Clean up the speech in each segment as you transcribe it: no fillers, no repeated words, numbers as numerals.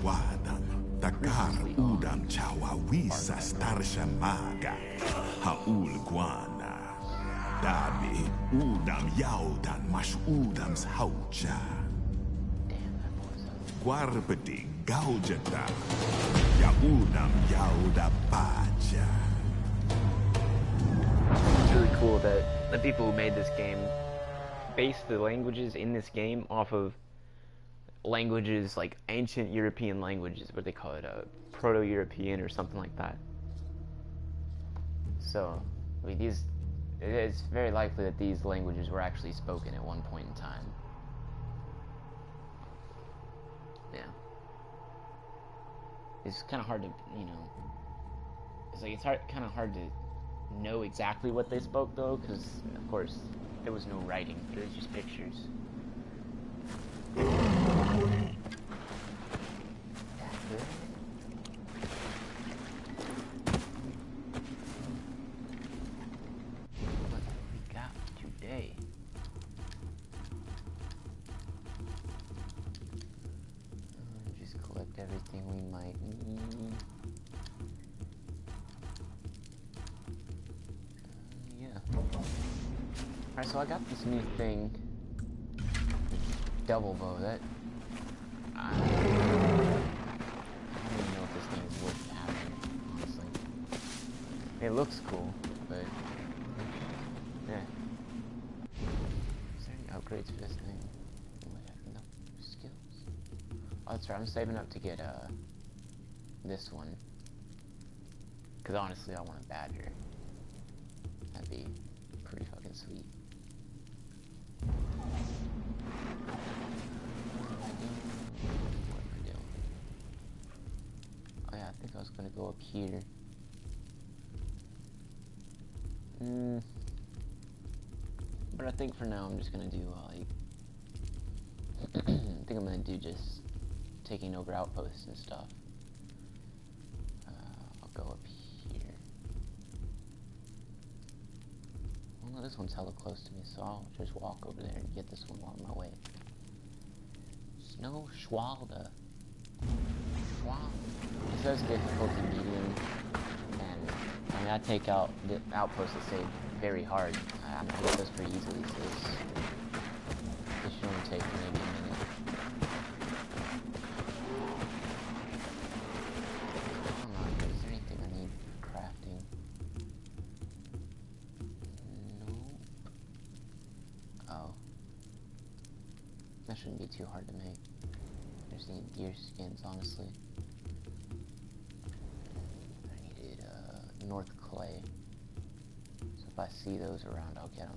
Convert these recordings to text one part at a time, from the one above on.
Shwadam, Takar Udam Chawawisa Starshamaga, Haul Guana, Dabi Udam Yaudan Mash Udams Haucha, Guarbati Gaujata, Yaudam Yauda Pacha. It's really cool that the people who made this game based the languages in this game off of languages like ancient European languages, what they call it, Proto-European or something like that. So, I mean, it's very likely that these languages were actually spoken at one point in time. Yeah. It's kind of hard to, it's kind of hard to know exactly what they spoke though, because of course there was no writing, there was just pictures. What have we got today? Just collect everything we might need. Yeah. Alright, so I got this new thing. Double bow, that I don't even know if this thing is worth having, honestly. It looks cool, but yeah. Is there any upgrades for this thing? Oh, I have enough skills. Oh, that's right, I'm saving up to get this one. Cause honestly I want a badger. That'd be pretty fucking sweet. I think I was gonna go up here. But I think for now I'm just gonna do like I think I'm gonna do just taking over outposts and stuff. I'll go up here. Well, no, this one's hella close to me, so I'll just walk over there and get this one while I'm on my way. Snow Schwalda. It says difficulty medium, and I mean I take out the outposts that say very hard. I get those pretty easily, so this should only take maybe a minute. I don't know, is there anything I need for crafting? Nope. Oh. That shouldn't be too hard to make. I just need deer skins, honestly. I needed North Clay. So if I see those around, I'll get them.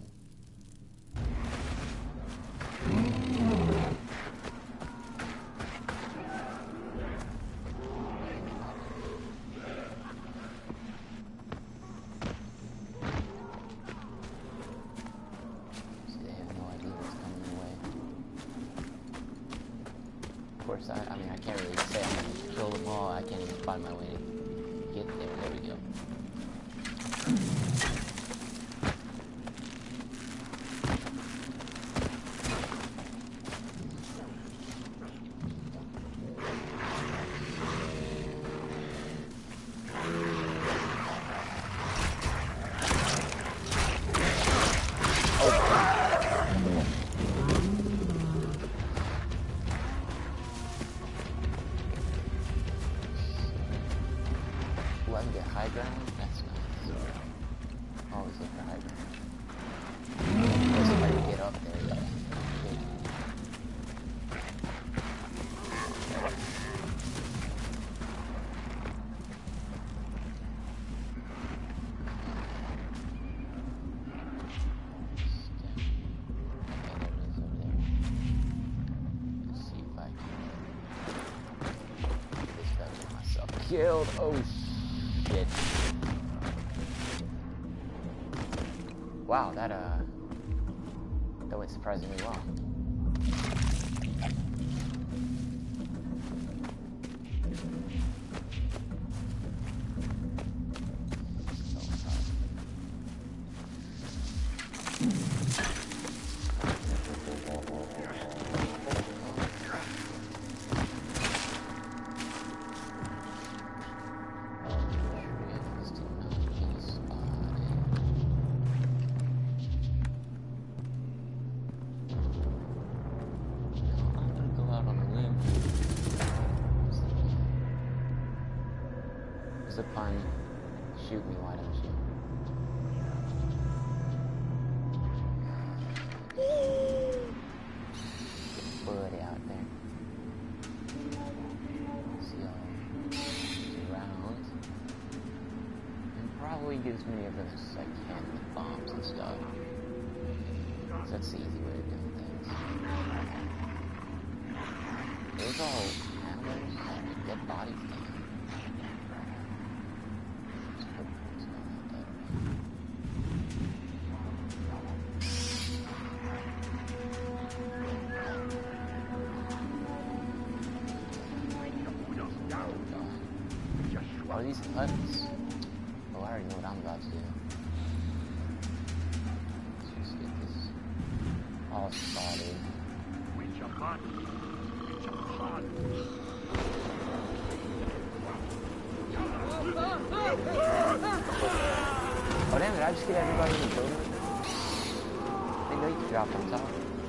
See, they have no idea what's coming their way. Of course, I mean, I can't really say I'm gonna kill them all. I can't even find my way to get there. There we go. Ooh, I can get high ground? That's nice. Always look for high ground. There's a way to get up there, though. Killed. Oh shit. Wow, that went surprisingly well. What's the pun? Shoot me, why don't you? Buddy out there. See all around. And probably gives me everything as I can with bombs and stuff. So that's the easy way of doing things. Those all animals, like dead bodies. What are these huts? Oh, I already know what I'm about to do. Let's just get this all started. Oh damn it, I just get everybody in the building? I think they can drop on top.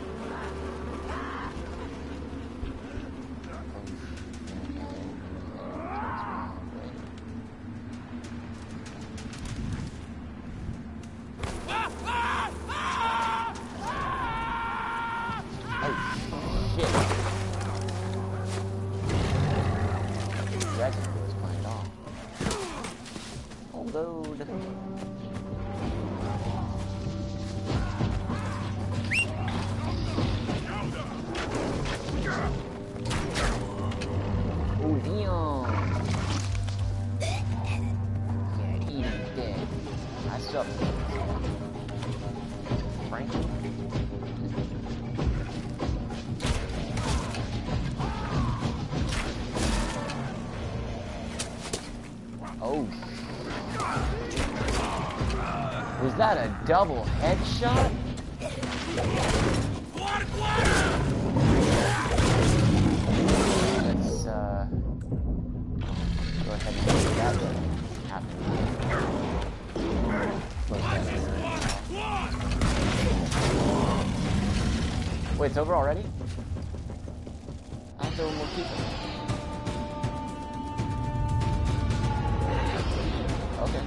Was that a double headshot? Let's go ahead and see that happen. Wait, it's over already? I have to more people. Okay.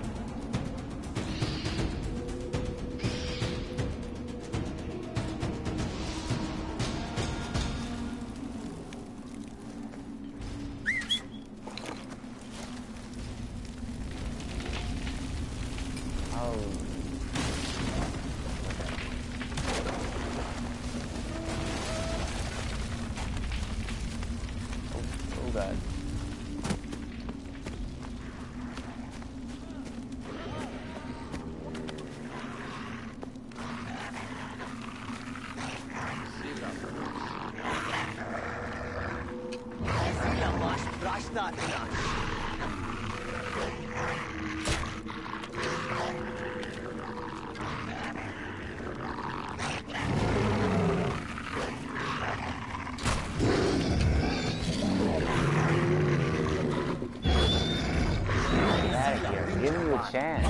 Giving you a chance.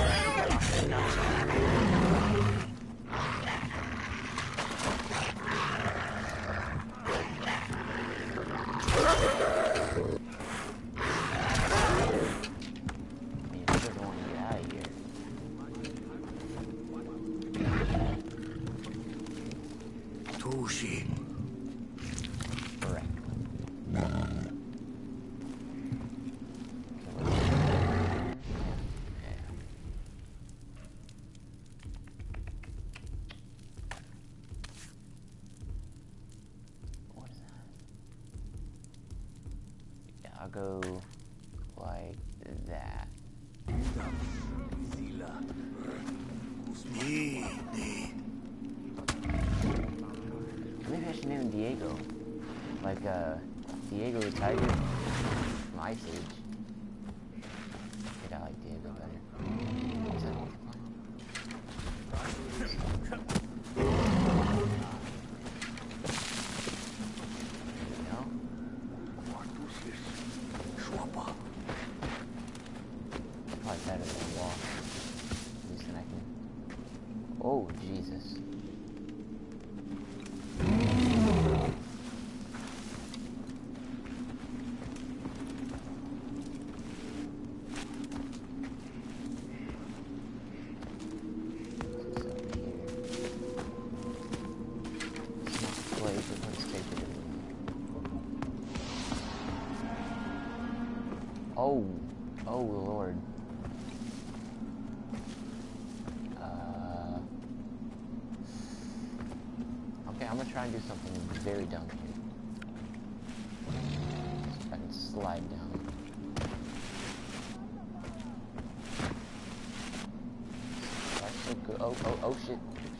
I'll go like that. Maybe I should name him Diego. Like, Diego the Tiger from Ice Age. I think I like Diego better. Oh, Jesus. Oh, oh Lord. Okay, I'm gonna try and do something very dumb here. See if I can slide down. That's so good. Oh shit.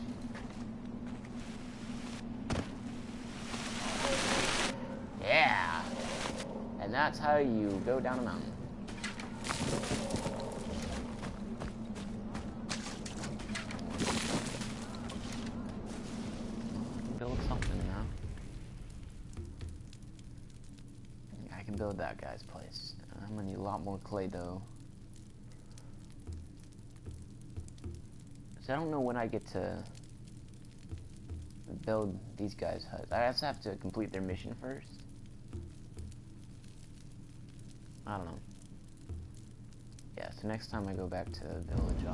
Yeah! And that's how you go down a mountain. Build something now. I can build that guy's place. I'm gonna need a lot more clay though. So I don't know when I get to build these guys' huts. I just have to complete their mission first. I don't know. Yeah, so next time I go back to the village, I'll...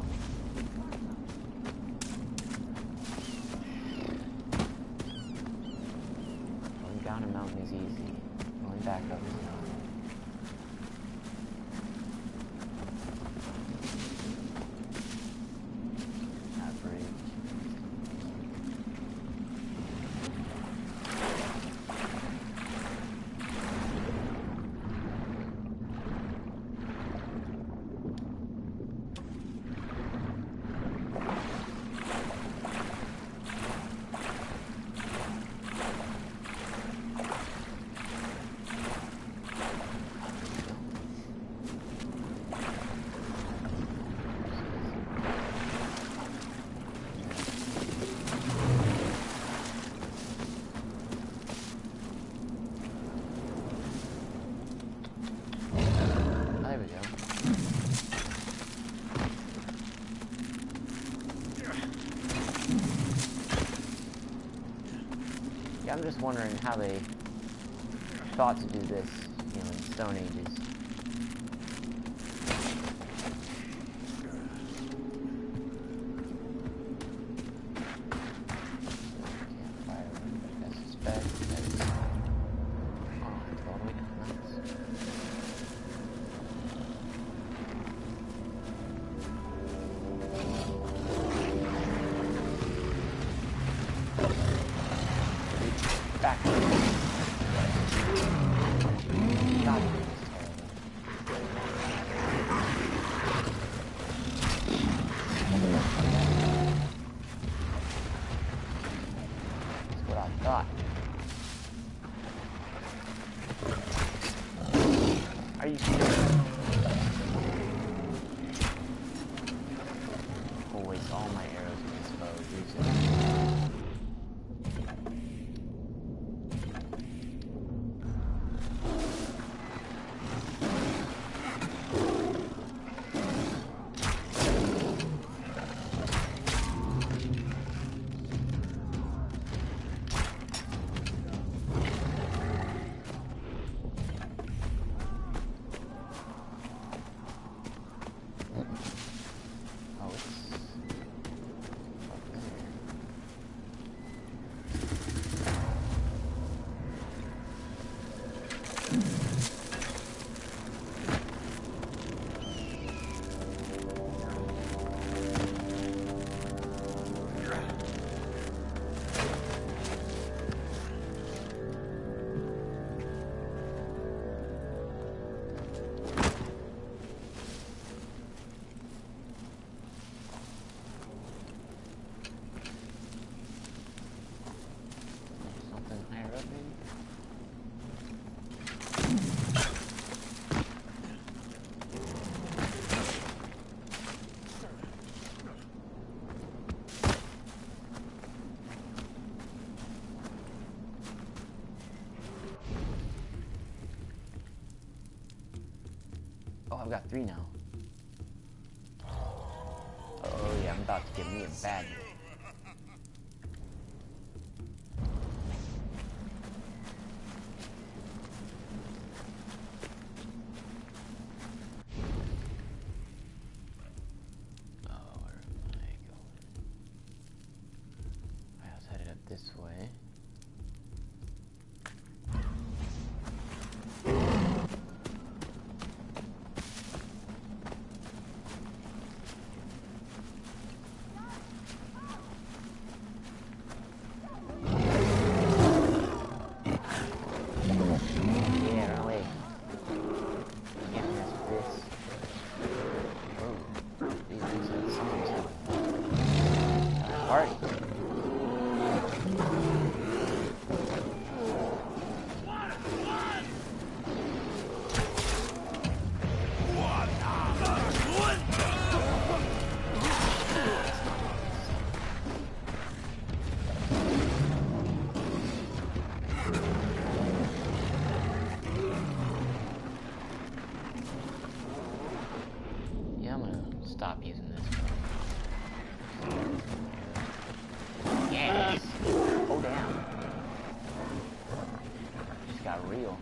Going down a mountain is easy. Going back up is not. Yeah, I'm just wondering how they thought to do this, you know, in Stone Ages. Campfire, I suspect that it's... Oh, totally nuts. Back. God, that's what I thought. Are you serious? I'll waste all my arrows with this bow. Oh, I've got 3 now. Oh yeah, I'm about to get me a badger. Oh, where am I going? I was headed up this way. stop using this. Yes! Oh, damn. Just got real.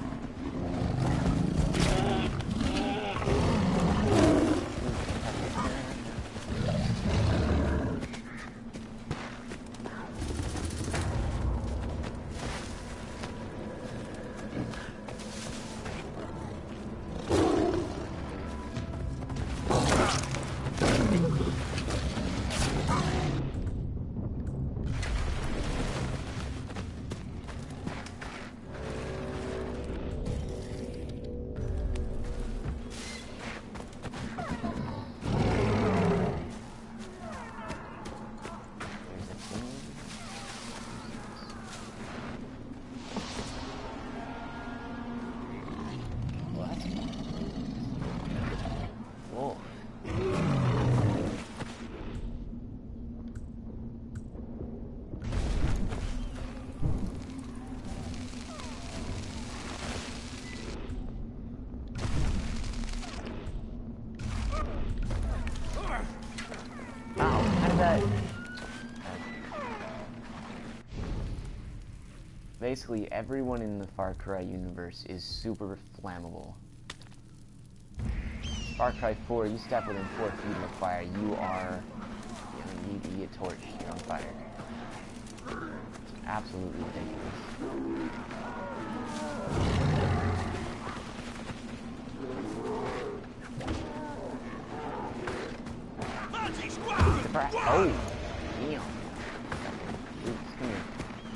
Basically, everyone in the Far Cry universe is super flammable. Far Cry 4, you step within 4 feet of a fire, you are... you get torched, you're on fire. It's absolutely ridiculous. Oh! Damn. Oops, come here.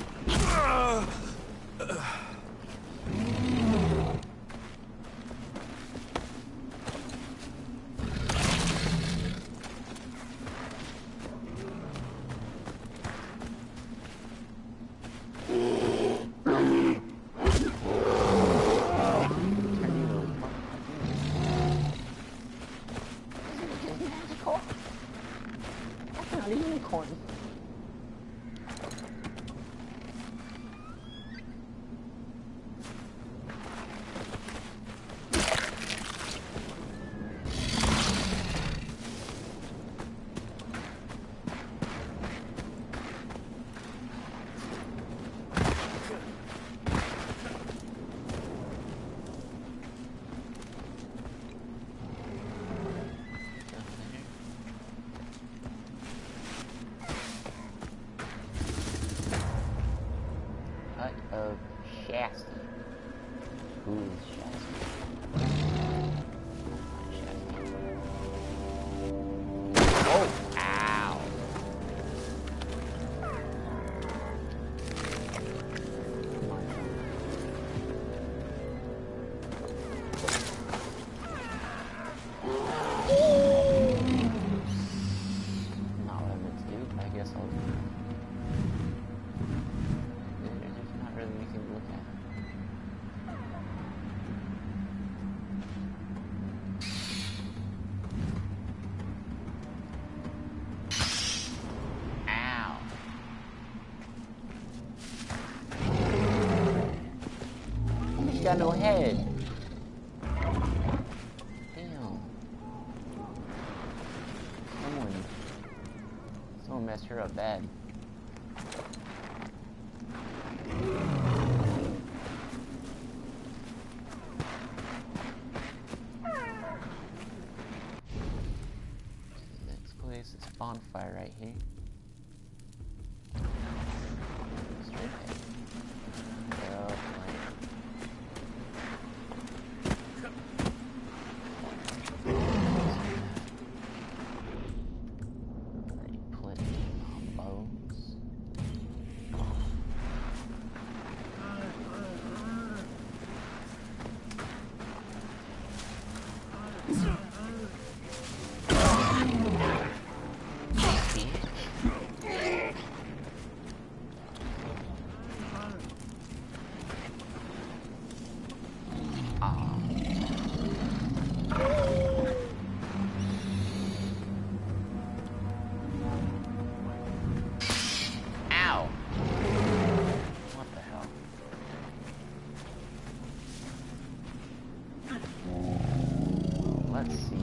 Of Shasta. Who is Shasta? Shasta. Oh! Ow! Not what I meant to do, I guess I'll do it. Got no head. Damn. Someone messed her up bad. Next place is bonfire right here. Straight ahead. Let's see.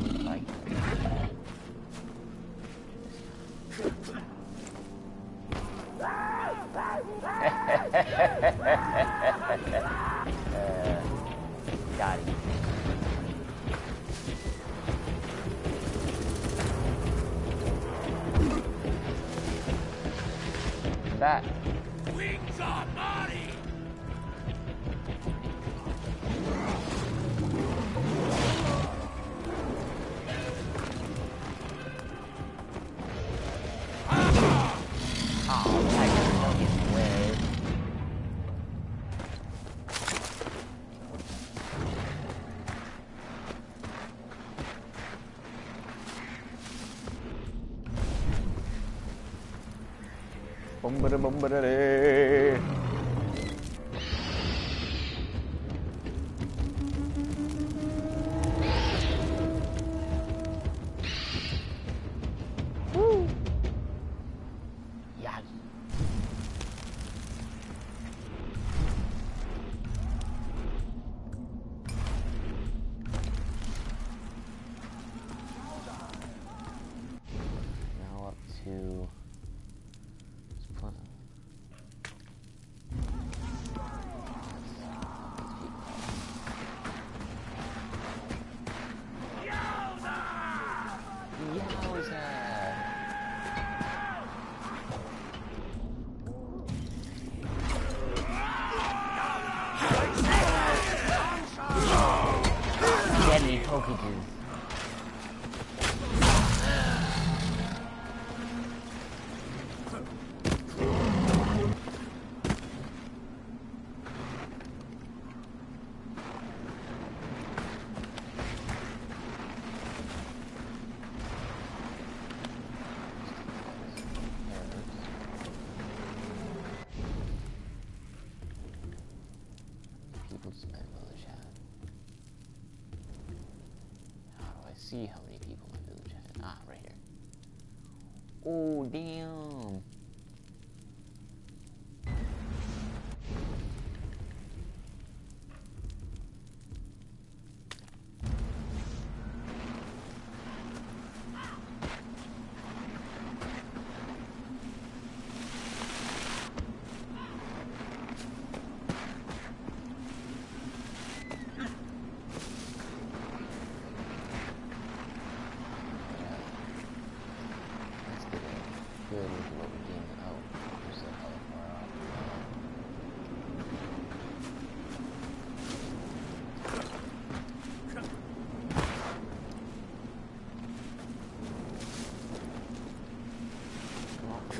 body. That. Wings are body! Oh, Tiger, don't get in the way. Boom-ba-da-boom-ba-da-day. Woo! Yeah. Now up to... Deadly Pokejuice. People's my village had. How do I see how many people my village had? Ah, right here. Oh, damn. Good look at what we're doing. Oh, we're so hella far off. Come on.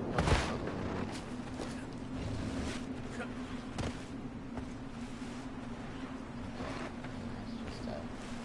That's just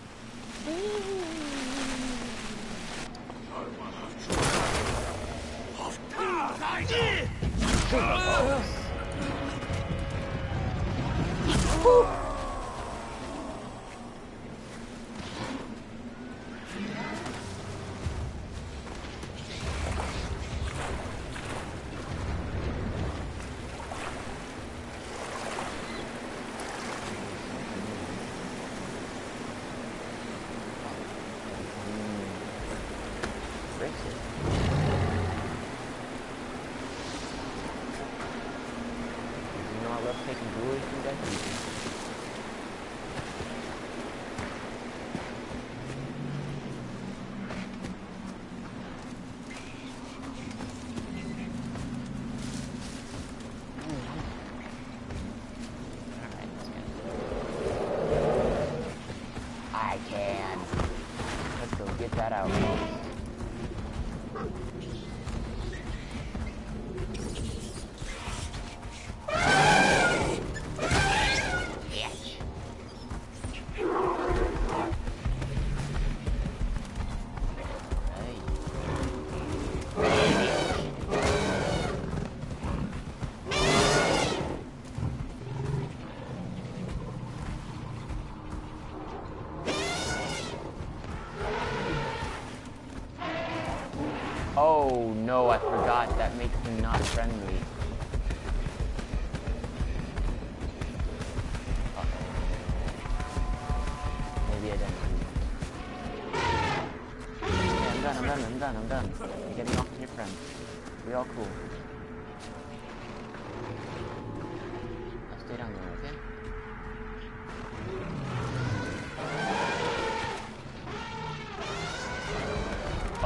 I love taking jewelry from dead people. Alright, let's go. I can. Let's go get that out. Oh no, I forgot. That makes them not friendly. Uh-oh. Maybe I didn't. Yeah, I'm done. I'm getting off to your friends. We all cool. I'll stay down there, okay?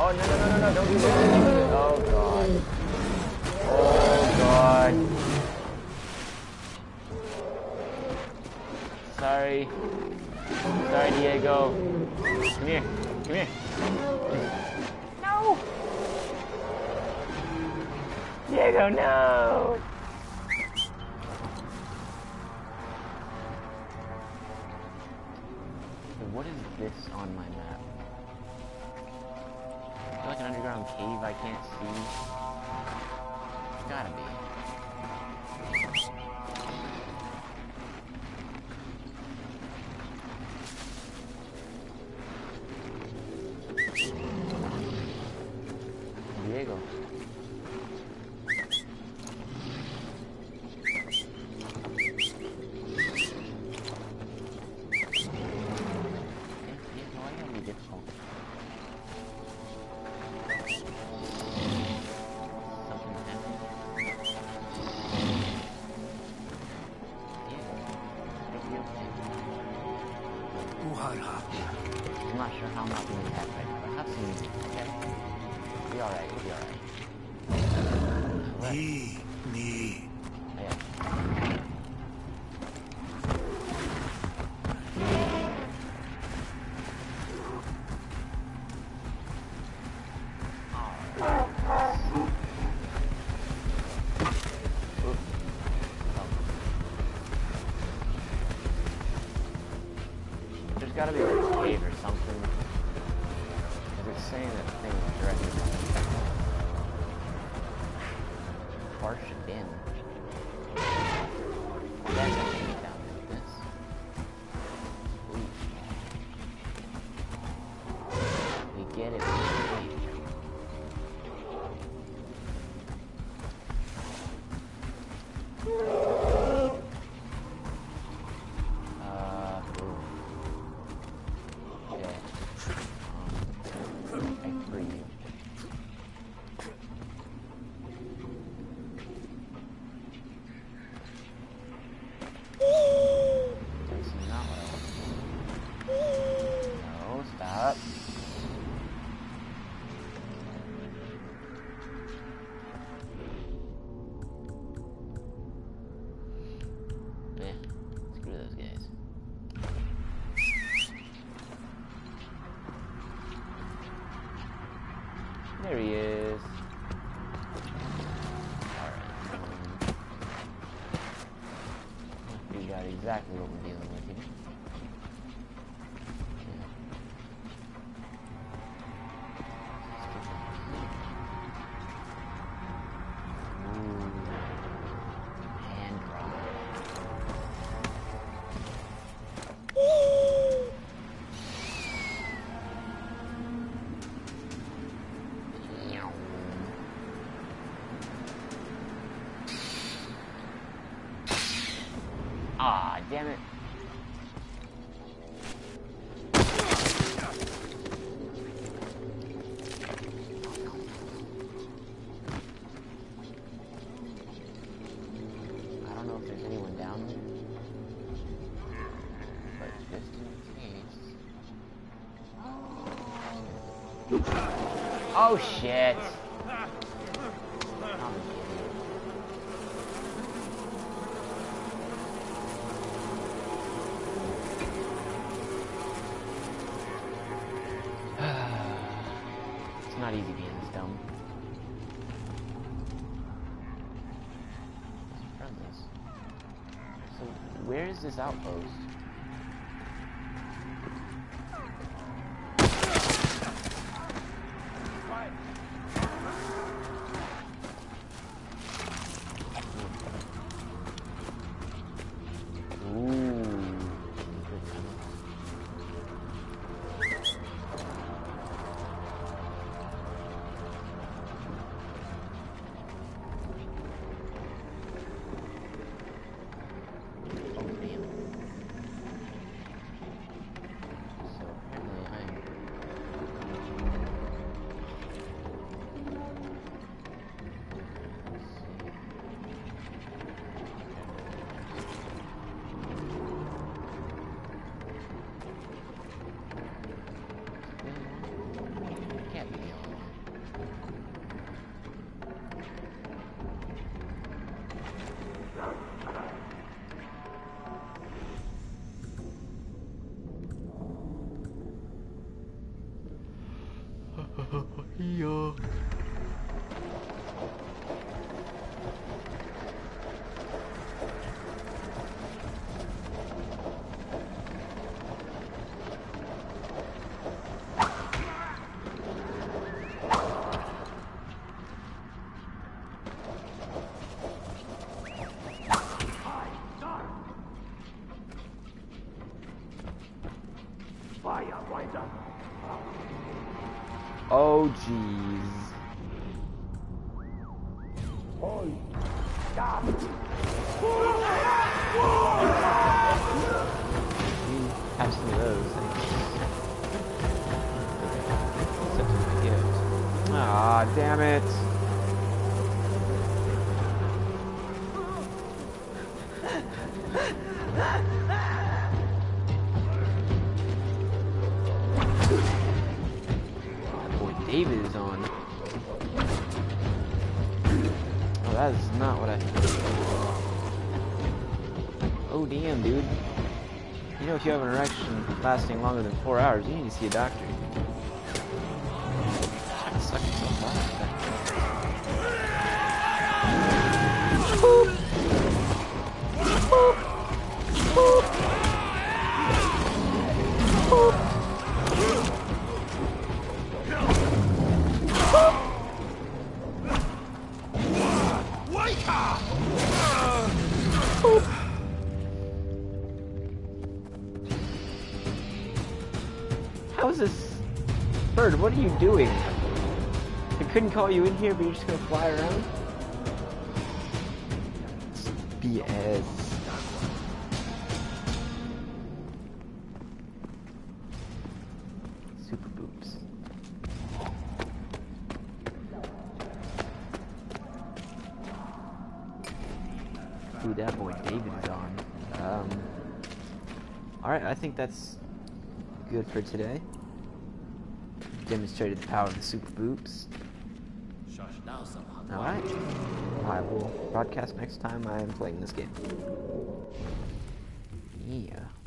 Oh, no, no, no, no, no, don't do this. Oh, God. Oh, God. Sorry. Sorry, Diego. Come here. Come here. No! Diego, no! So what is this on my map? Is there like an underground cave I can't see? It's gotta be. Diego. I'm not sure how I'm not being attacked right now, but have some music, okay? Be alright, we'll be alright. Me. Yeah. There's gotta be like a cave or something. Is it saying that the thing is directly behind? Far should be in. That's how you get down like this. Ooh. We get it. There he is. Alright. We got exactly what we're dealing with here. Ah, damn it. I don't know if there's anyone down there, but just in case. Oh shit. It's not easy being this dumb. So, where is this outpost? Yeah. Oh jeez. Have some of those. Except for the gift. Ah, damn it. Boy, David is on. Oh, that is not what I... Oh, damn, dude. You know, if you have an erection lasting longer than 4 hours, you need to see a doctor. Trying to suck yourself out. How is this? Bird, what are you doing? I couldn't call you in here, but you're just gonna fly around? It's BS. Super boops. Ooh, that boy David is on. Alright, I think that's good for today. Demonstrated the power of the super boops. Alright. I will broadcast next time I am playing this game. Yeah.